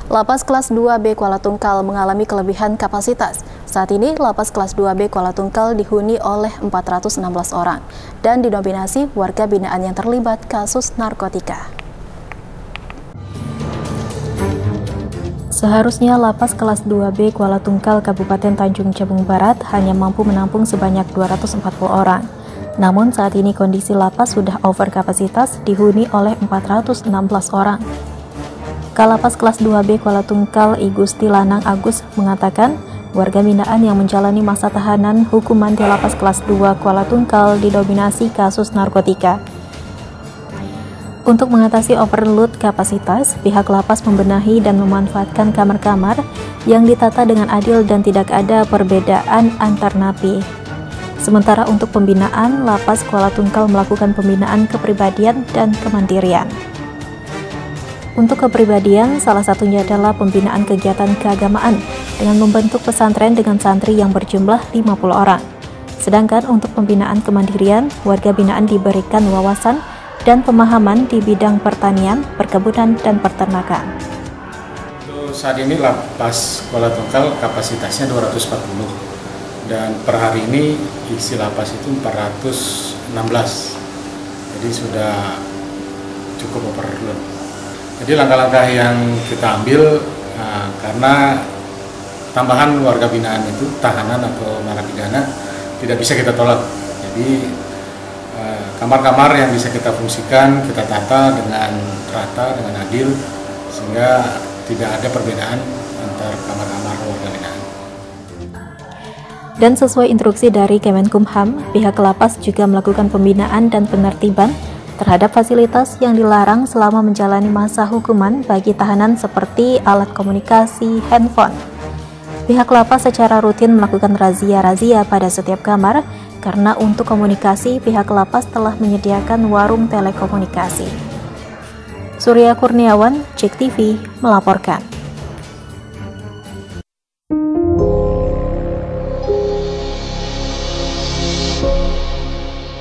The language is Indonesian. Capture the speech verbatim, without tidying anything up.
Lapas kelas dua B Kuala Tungkal mengalami kelebihan kapasitas. Saat ini, Lapas kelas dua B Kuala Tungkal dihuni oleh empat ratus enam belas orang dan didominasi warga binaan yang terlibat kasus narkotika. Seharusnya Lapas kelas dua B Kuala Tungkal Kabupaten Tanjung Jabung Barat hanya mampu menampung sebanyak dua ratus empat puluh orang. Namun saat ini kondisi lapas sudah over kapasitas dihuni oleh empat ratus enam belas orang. Kalapas kelas dua B Kuala Tungkal I Gusti Lanang Agus mengatakan, warga binaan yang menjalani masa tahanan hukuman di Lapas kelas dua Kuala Tungkal didominasi kasus narkotika. Untuk mengatasi overload kapasitas, pihak lapas membenahi dan memanfaatkan kamar-kamar yang ditata dengan adil dan tidak ada perbedaan antar napi. Sementara untuk pembinaan, Lapas Kuala Tungkal melakukan pembinaan kepribadian dan kemandirian. Untuk kepribadian, salah satunya adalah pembinaan kegiatan keagamaan dengan membentuk pesantren dengan santri yang berjumlah lima puluh orang. Sedangkan untuk pembinaan kemandirian, warga binaan diberikan wawasan dan pemahaman di bidang pertanian, perkebunan, dan peternakan. Untuk saat ini Lapas Kuala Tungkal kapasitasnya dua ratus empat puluh dan per hari ini isi lapas itu empat ratus enam belas. Jadi sudah cukup overload. Jadi langkah-langkah yang kita ambil uh, karena tambahan warga binaan itu tahanan atau narapidana tidak bisa kita tolak. Jadi kamar-kamar uh, yang bisa kita fungsikan kita tata dengan rata, dengan adil, sehingga tidak ada perbedaan antar kamar-kamar warga binaan. Dan sesuai instruksi dari Kemenkumham, pihak lapas juga melakukan pembinaan dan penertiban terhadap fasilitas yang dilarang selama menjalani masa hukuman bagi tahanan seperti alat komunikasi, handphone. Pihak lapas secara rutin melakukan razia-razia pada setiap kamar karena untuk komunikasi pihak lapas telah menyediakan warung telekomunikasi. Surya Kurniawan, Cek T V, melaporkan.